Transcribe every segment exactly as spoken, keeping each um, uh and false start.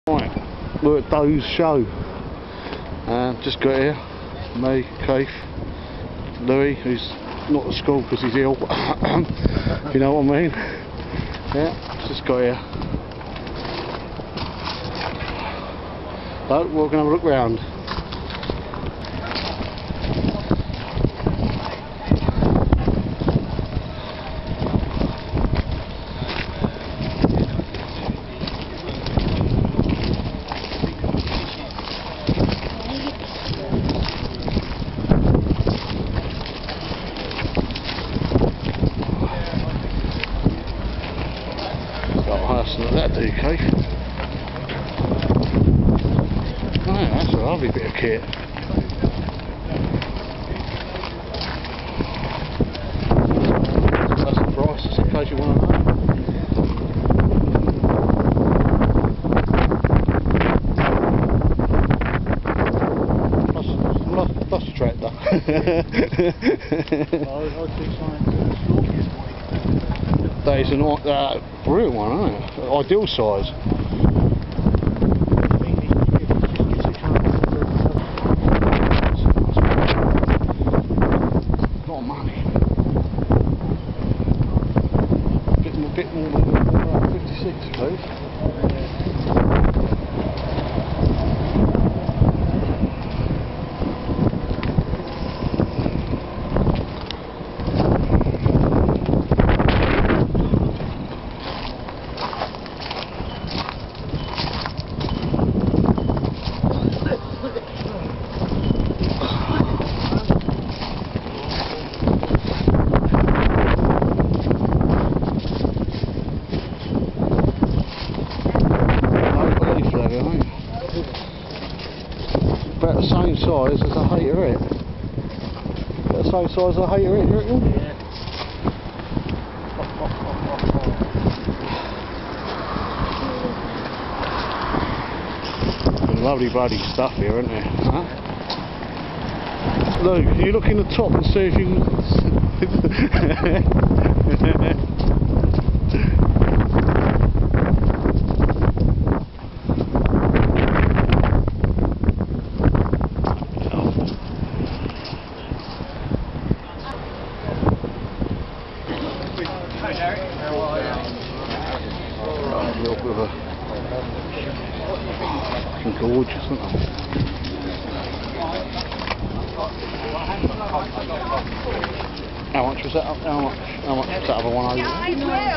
Right, we're at Doe's show. Uh, just got here. Me, Keith, Louis, who's not at school because he's ill. If you know what I mean. Yeah, just got here. So we're going to have a look round. That'll do, Keith. Oh, that's a lovely bit of kit. That's the price, just in case you want to know. Plus, plus the tractor. That is an uh, brilliant one, isn't it? Ideal size. A lot of money. Getting a bit more than fifty-six, please. About the same size as a hater it. About the same size as a hater it, you reckon? Yeah. Lovely bloody stuff here, isn't there? Huh? Luke, can you look in the top and see if you can... Real bit of a fucking gorgeous, isn't it? How much was that? How much? How much was that other one over there?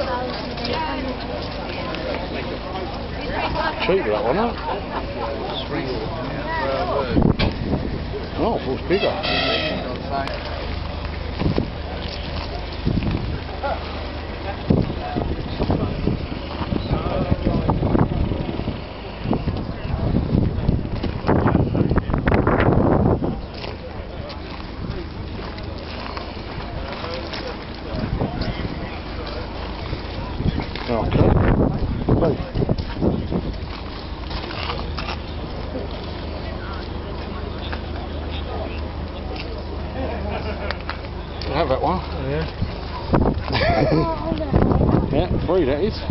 Cheap that one, huh? Oh, I thought it was bigger. Okay. Right. I have that one. Yeah. Yeah, free that is.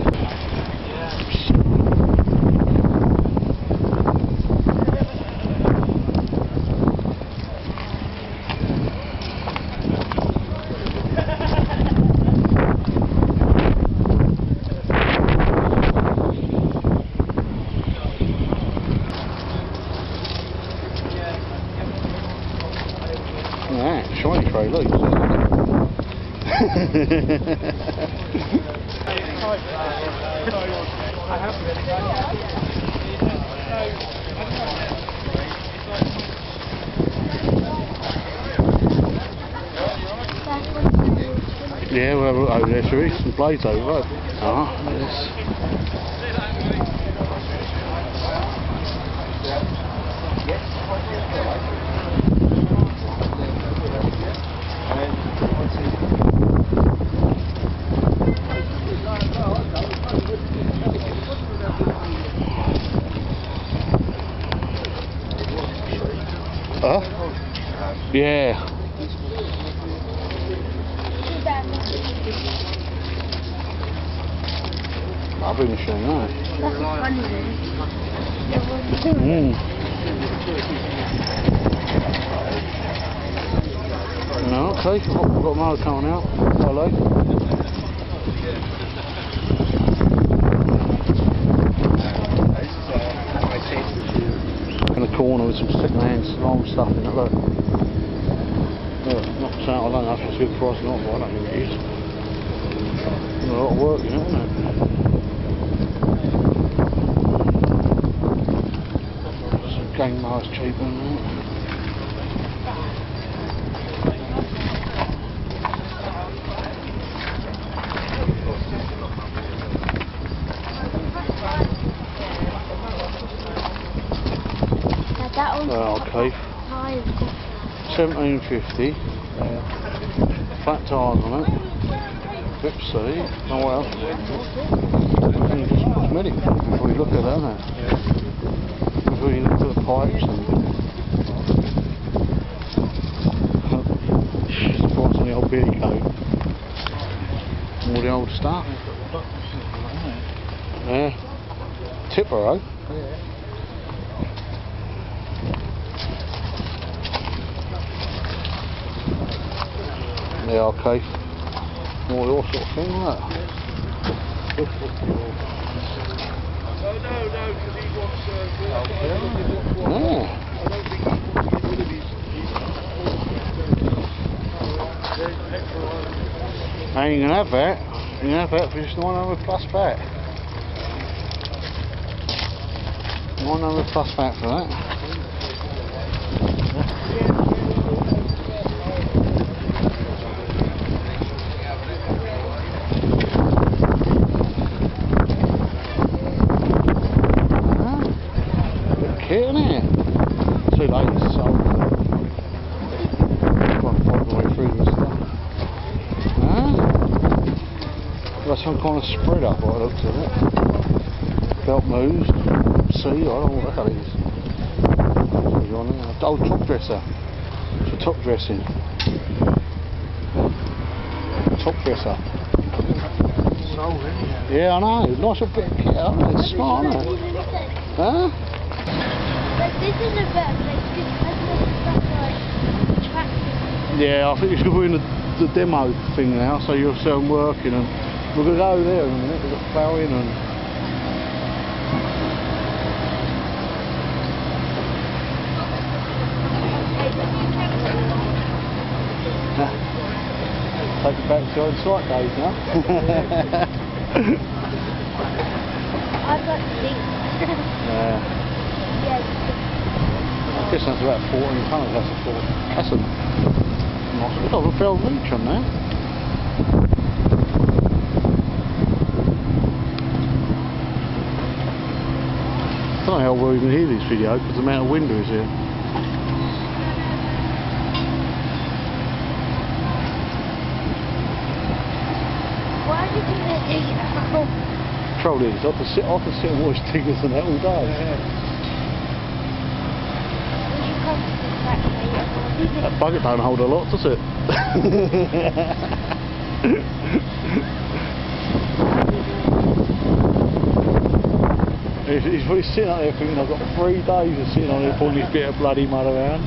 Alright, shiny tray, look. Yeah, we'll have a look over there, shall we? Some blades over there. Ah, yes. Huh? Yeah. Lovely machine, isn't it? That's a funny one. Mm. No, okay, oh, we've got Mo coming out. Hello. In the corner with some second-hand long stuff in it, look. Look, not saying I don't know if it's good price or not, but I don't think it is. There's a lot of work in it, isn't it? Some game mowers cheaper than that. That one's Oh, okay. seventeen fifty. Flat tyres on it. Let's see. Oh well. And you just cosmetic before you look at that, isn't it? Before you look at the pipes and spots on the old beer coat. All the old stuff. Yeah. Tipper, eh? Yeah, okay. All your sort of thing, like that. No, no, no, because he wants uh, Yeah. I ain't gonna have that. You can have that for just one hundred plus VAT. one hundred plus VAT for that. Isn't it? Too late, it's sold. Can't find the way through this stuff. Huh? Got some kind of spread up by the looks of it. Belt moves. See, I don't know what the hell it is. Oh, top dresser. It's a top dressing. Top dresser. sold, isn't it? Yeah, I know. Nice little bit of kit, isn't it? It's smart, isn't it? Huh? But this is a better place because it has stuff like tractors. Yeah, I think you should put in the, the demo thing now, so you'll see them working, and we're going to go there in a minute. We've got ploughing and... Take it back to old site days now. I've got seats. Yeah. Yeah. I guess that's about fourteen tonnes, that's a four. That's a nice little bell reach on there. I don't know how well you can hear this video because the amount of wind is here. Why did you dig it out? Trouble is, I can sit, I can sit and watch diggers and that all day. Would you come to the factory? That bucket don't hold a lot, does it? he's, he's probably sitting out there thinking I've got three days of sitting on here pulling this bit of bloody mud around.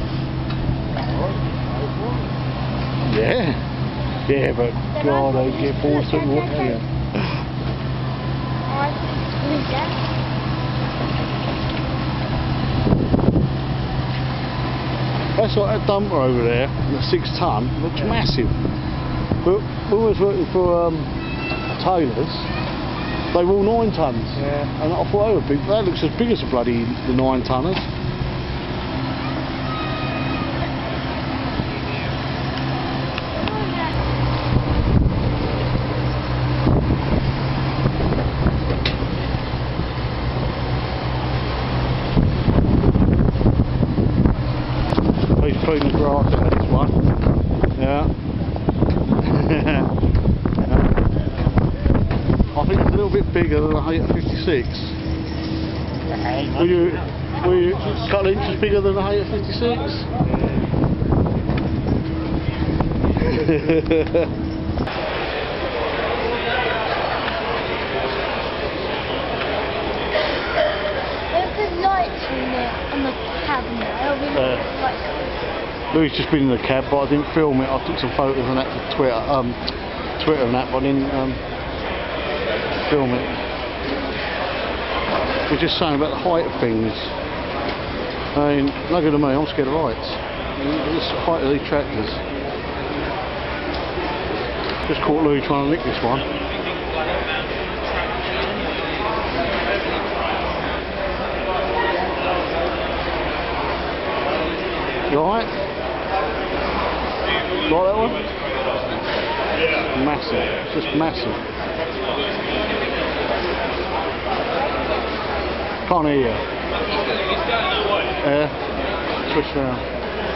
Yeah. Yeah, but God, I get bored sitting watching it. That's like that dumper over there, the six ton, looks massive. But when I was working for um, Taylor's, they were all nine tons. Yeah. And I thought they were big. That looks as big as the bloody the nine tonners. He's cleaning the grass out of this one. Yeah. I think it's a little bit bigger than a Hater fifty-six. Were you, were you a couple of inches bigger than a Hater fifty-six? There's a light on the cab and that. It'll be Uh, like, Louis just been in the cab, but I didn't film it. I took some photos and that to Twitter, um, Twitter and that, but I didn't um, film it. We're just saying about the height of things. I mean, look at me, I'm scared of heights. This height of these tractors. Just caught Louis trying to nick this one. You alright? Like that one? Yeah. Massive. It's just massive. Can't hear you. Yeah. Switch round.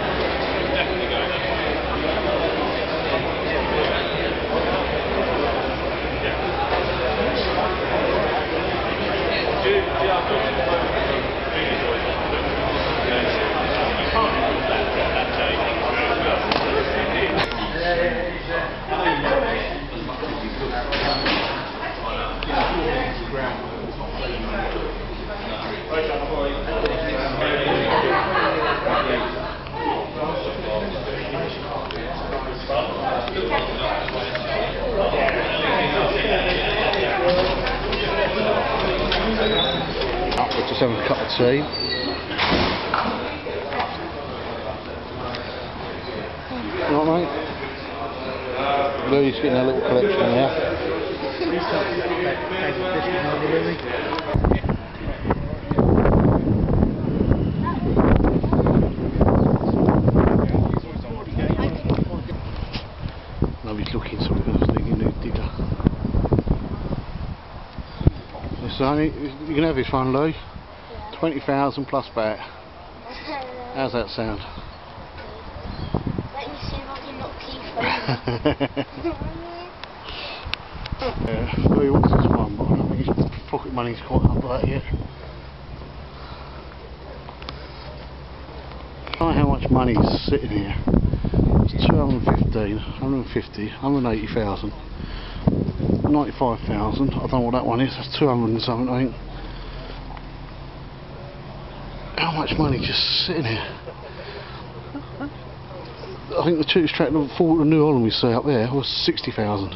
We're just having a cup of tea. You alright, mate? Louis getting a little collection there. Nobody's looking, so we're going to stick a new digger. It's only, you can have this one, Louis. yeah. twenty thousand plus that. How's that sound? Let me see if I can knock Keith over. Yeah, Louis wants this one, but I don't think his pocket money's quite up for that yet. I don't know how much money is sitting here. It's two hundred fifteen, one hundred fifty, one hundred eighty thousand, ninety-five thousand. I don't know what that one is. That's two hundred and something, I think. How much money just sitting here? I think the cheapest tractor for the New Holland we see up there was sixty thousand.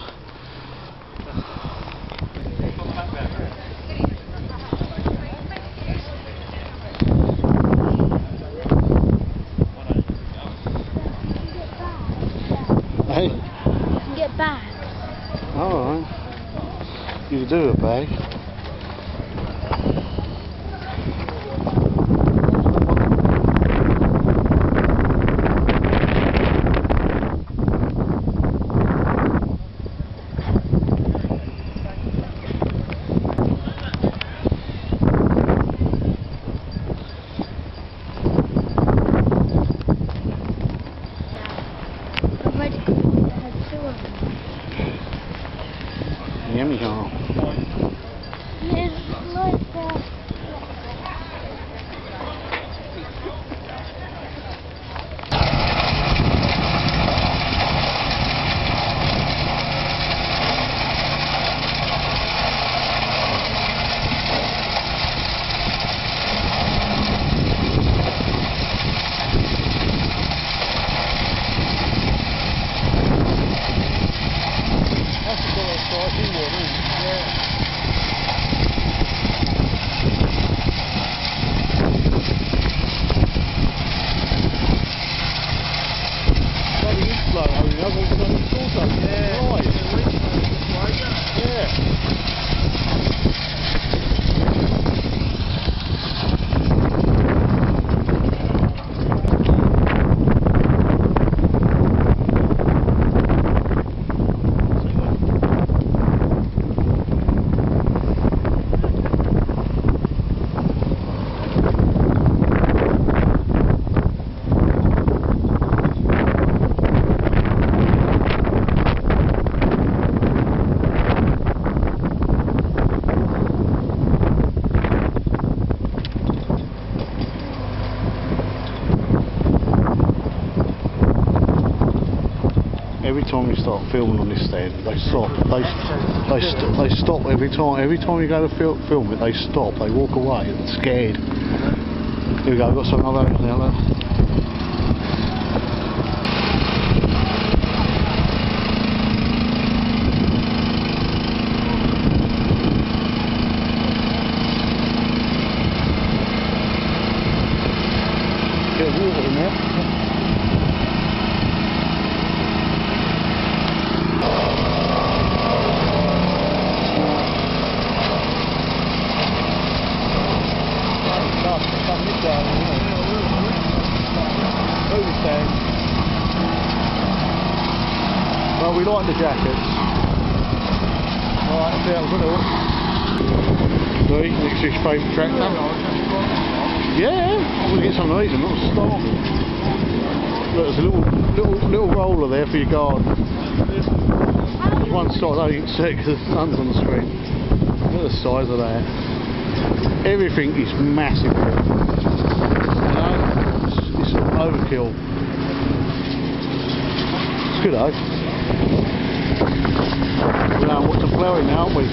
Hey? You can get bags. Alright. You can do a bag. Yummy hole. It's like that. Every time you start filming on this stand, they stop. They they st they stop every time. Every time you go to fil film it, they stop. They walk away. They're scared. Here we go, I've got something like that now. Look. Bit of water in there. Well, we like the jackets. Alright, see how good it looks. See, next to his favourite tractor. Yeah, I'm going to get some of these and not starving. Look, there's a little, little, little roller there for your garden. There's one side I didn't see because the sun's on the screen. Look at the size of that. Everything is massive. You know, it's, it's sort of overkill. It's good though. We're going to watch the ploughing now, aren't we?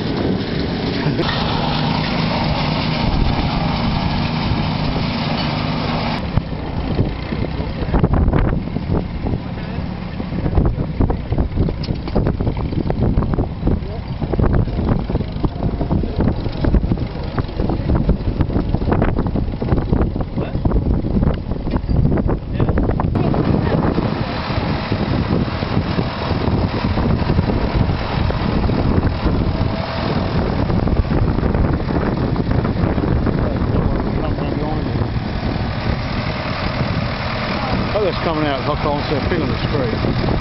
Oh, that's coming out, I can't see a thing on the screen.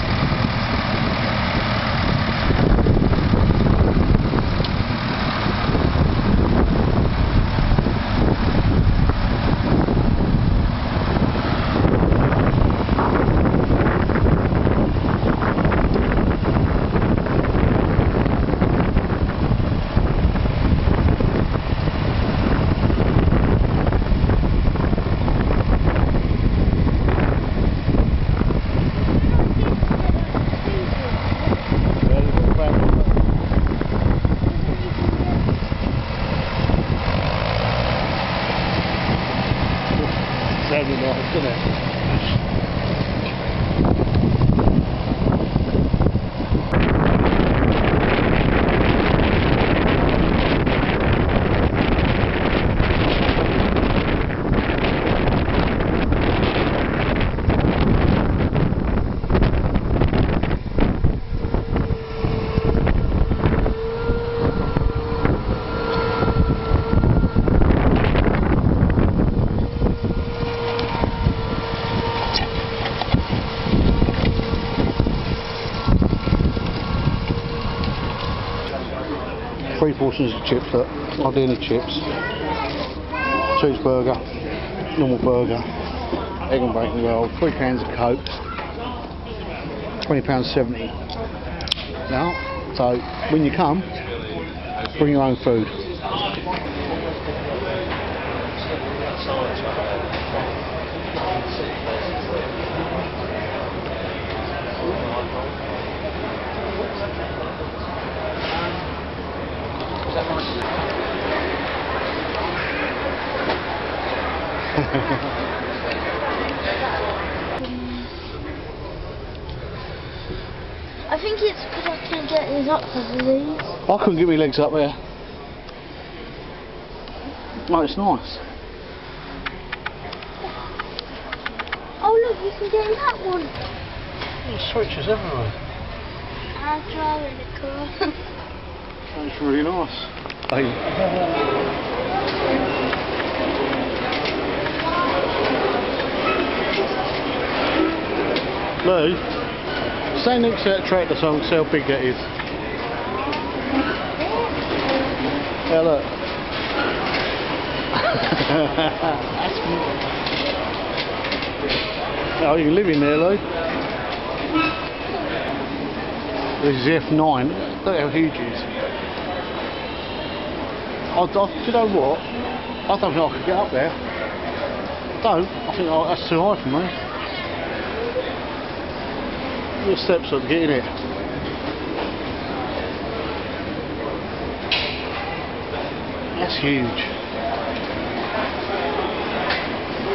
Sounded nice, didn't it? Three portions of chips, look, Ardina chips, cheeseburger, normal burger, egg and bacon roll, three cans of Coke, twenty pounds seventy. Now, so when you come, bring your own food. I think it's because I can't get these up because of these. I couldn't get my legs up there. Oh, it's nice. Oh look, you can get in that one. There's switches everywhere. I'm driving the car. That's really nice. Hey. Lou, stand next to that tractor so I can see how big that is. Yeah, look. That's good. Oh, you can live in there, Lou. This is F nine. Look how huge it is. I, I, do you know what? I don't think I could get up there. I don't. I think oh, that's too high for me. Little steps up to get in it. That's huge.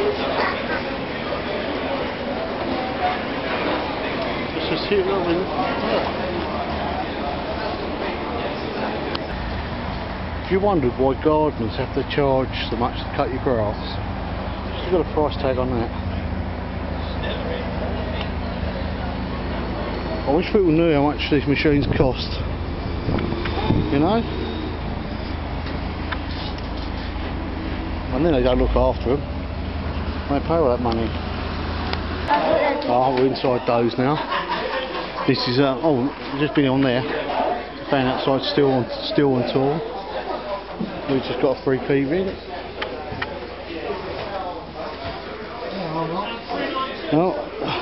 see it going. If you wondered why gardeners have to charge so much to cut your grass, you've got a price tag on that. I wish people knew how much these machines cost. You know? And then they don't look after them. They pay all that money. Oh, we're inside those now. This is, uh, oh, just been on there. Fan outside, still on, still on tour. We've just got a free P ring. Oh.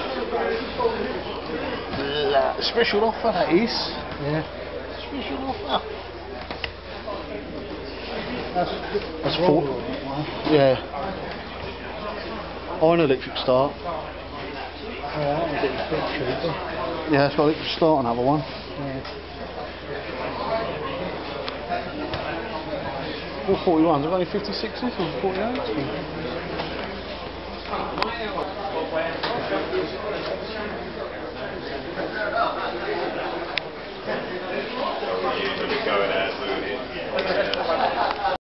Uh, special offer that is. Yeah. Special offer. That's, that's four. Yeah. Oh, an electric start. Yeah, that was a bit cheaper. Yeah, it's got electric start, another one. Yeah. four forty-ones, I've only fifty-sixes or forty-eights.